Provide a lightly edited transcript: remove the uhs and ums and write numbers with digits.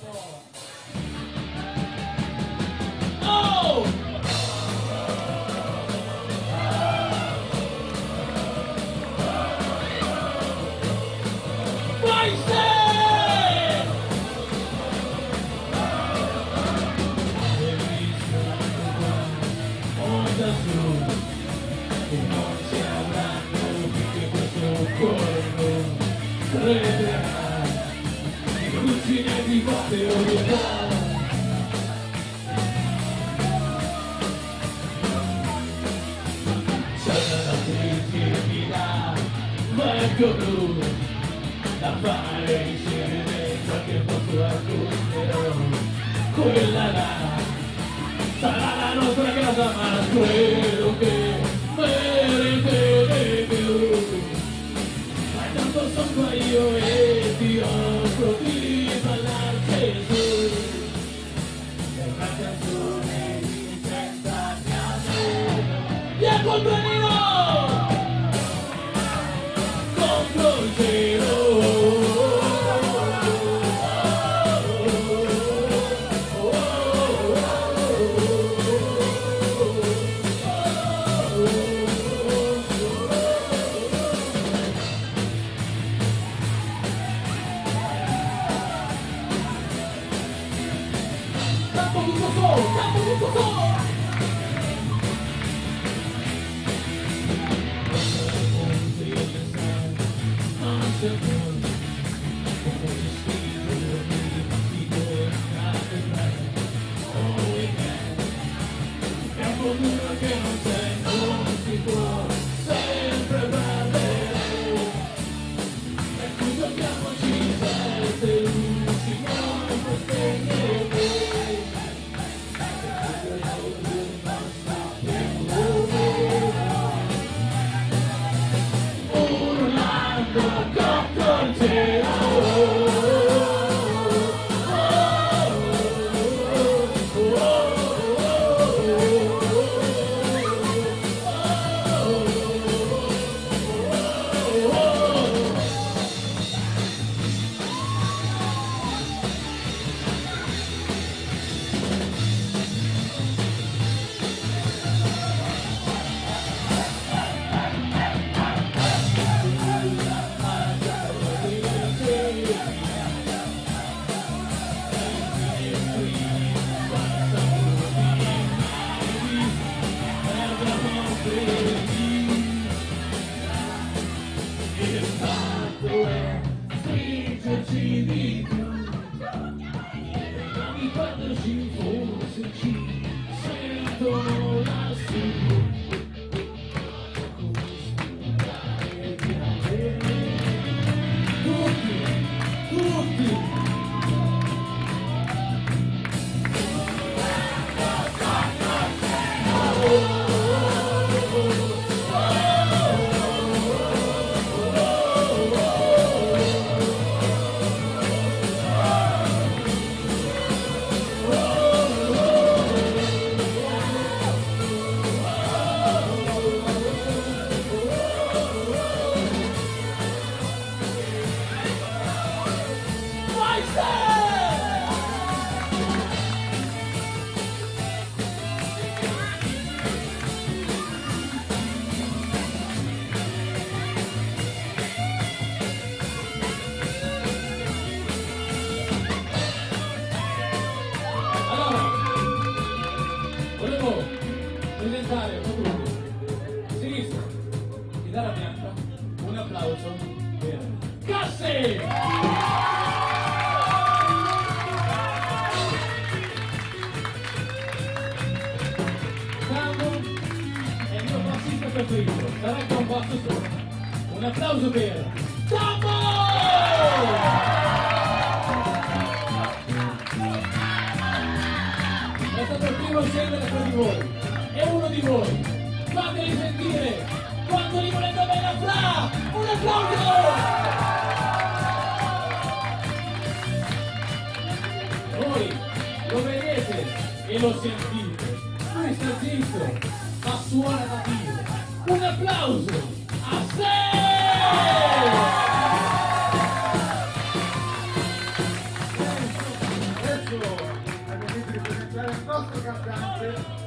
Oh! Vai se! Onda su, e non ci avranno finché questo cuore non crederà. Cucine di botte o di età. Saranno tristi di là, ma ecco lui da fare insieme qualche posto a costerò. Quella là sarà la nostra casa, ma quello che meriti di più. Ma tanto sono qua io e ti offro di ballarci su. È una canzone di testa piano. Via col benino! Contro il cielo! Campo tutto solo! Campo tutto solo! È un futuro che non c'è, non si può sempre perdere. E qui giochiamoci sette luci, noi per spegnere. Urlando contro il cielo. Il fatto è stringerci di più, di perderci forse ci sentono lassù. Tutti, tutti. Vai se! Allora, volevo presentare un gruppo. Sinistra, chitarra bianca, un applauso per Cassi! Sambo è il mio bassista preferito, sarebbe un basso solo. Un applauso per Sambo! È stato il primo a scendere tra di voi, è uno di voi. Fateli sentire quanto li volete bene a Fra! Un applauso! Voi lo vedete e lo sentite. Lui sta zitto, ma suona da Dio. Un applauso a sé! adesso agli amici di presentare il nostro cantante